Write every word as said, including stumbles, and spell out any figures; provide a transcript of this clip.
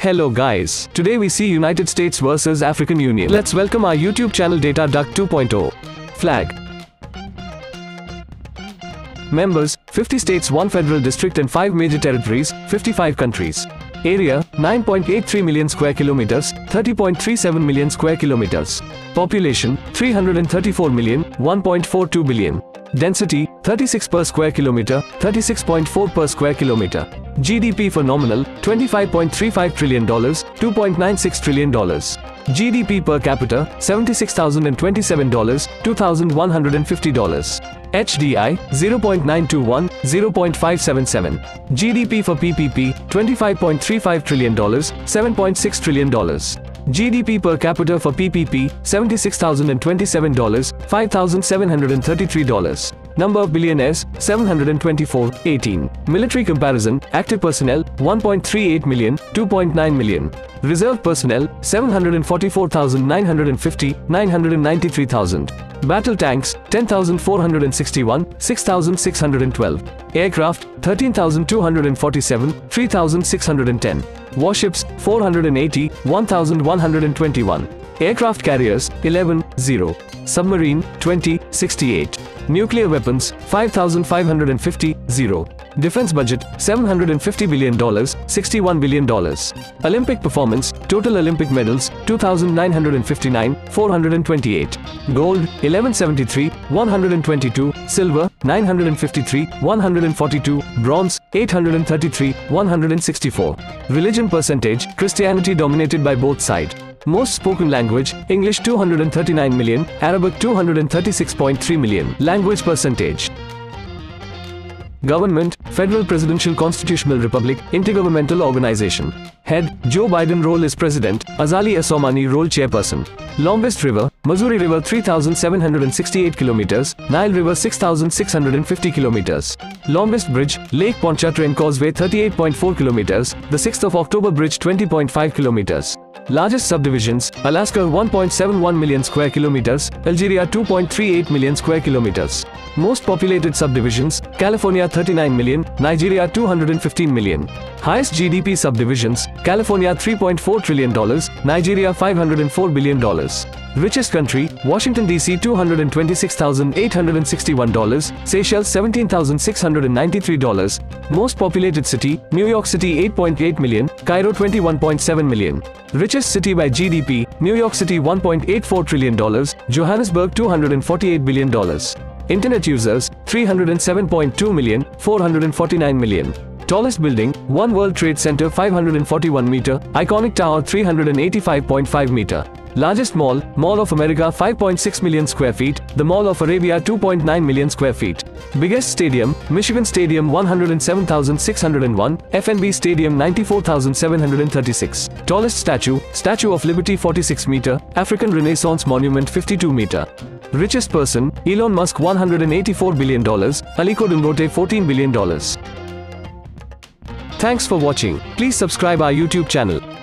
Hello guys, today we see United States versus African Union. Let's welcome our YouTube channel Data Duck two point oh. Flag. Members, fifty states, one federal district and five major territories, fifty-five countries. Area, nine point eight three million square kilometers, thirty point three seven million square kilometers. Population, three hundred thirty-four million, one point four two billion. Density, thirty-six per square kilometer, thirty-six point four per square kilometer. G D P for nominal, twenty-five point three five trillion dollars, two point nine six trillion dollars. G D P per capita, seventy-six thousand twenty-seven dollars, two thousand one hundred fifty dollars. H D I, zero point nine two one, zero point five seven seven. G D P for P P P, twenty-five point three five trillion dollars, seven point six trillion dollars. G D P per capita for P P P, seventy-six thousand twenty-seven dollars, five thousand seven hundred thirty-three dollars. Number of billionaires, seven hundred twenty-four, eighteen. Military comparison, active personnel, one point three eight million, two point nine million. Reserve personnel, seven hundred forty-four thousand nine hundred fifty, nine hundred ninety-three thousand. Battle tanks, ten thousand four hundred sixty-one, six thousand six hundred twelve. Aircraft, thirteen thousand two hundred forty-seven, three thousand six hundred ten. Warships, four hundred eighty, one thousand one hundred twenty-one. Aircraft carriers, eleven, zero. Submarine, twenty, sixty-eight. Nuclear weapons, five thousand five hundred fifty, zero. Defense budget, seven hundred fifty billion dollars, sixty-one billion dollars. Olympic performance, total Olympic medals, two thousand nine hundred fifty-nine, four hundred twenty-eight. Gold, eleven seventy-three, one hundred twenty-two. Silver, nine hundred fifty-three, one hundred forty-two. Bronze, eight hundred thirty-three, one hundred sixty-four. Religion percentage, Christianity dominated by both sides. Most spoken language, English two hundred thirty-nine million, Arabic two hundred thirty-six point three million. Language percentage. Government, Federal Presidential Constitutional Republic, Intergovernmental Organization. Head, Joe Biden. Role is President, Azali Assoumani. Role Chairperson. Longest river, Missouri River three thousand seven hundred sixty-eight kilometers, Nile River six thousand six hundred fifty kilometers. Longest bridge, Lake Pontchartrain Causeway thirty-eight point four kilometers, the sixth of October Bridge twenty point five kilometers. Largest subdivisions, Alaska one point seven one million square kilometers, Algeria two point three eight million square kilometers. Most populated subdivisions, California thirty-nine million, Nigeria two hundred fifteen million. Highest G D P subdivisions, California three point four trillion dollars, Nigeria five hundred four billion dollars. Richest country, Washington D C two hundred twenty-six thousand eight hundred sixty-one dollars, Seychelles seventeen thousand six hundred ninety-three dollars. Most populated city, New York City eight point eight million, Cairo twenty-one point seven million. Richest city by G D P, New York City one point eight four trillion dollars, Johannesburg two hundred forty-eight billion dollars. Internet users, three hundred seven point two million, four hundred forty-nine million. Tallest building, One World Trade Center five hundred forty-one meter, iconic tower three hundred eighty-five point five meter. Largest mall, Mall of America five point six million square feet, the Mall of Arabia two point nine million square feet. Biggest stadium, Michigan Stadium one hundred seven thousand six hundred one, F N B Stadium ninety-four thousand seven hundred thirty-six. Tallest statue, Statue of Liberty forty-six meter, African Renaissance Monument fifty-two meter. Richest person, Elon Musk one hundred eighty-four billion dollars, Aliko Dangote fourteen billion dollars. Thanks for watching. Please subscribe our YouTube channel.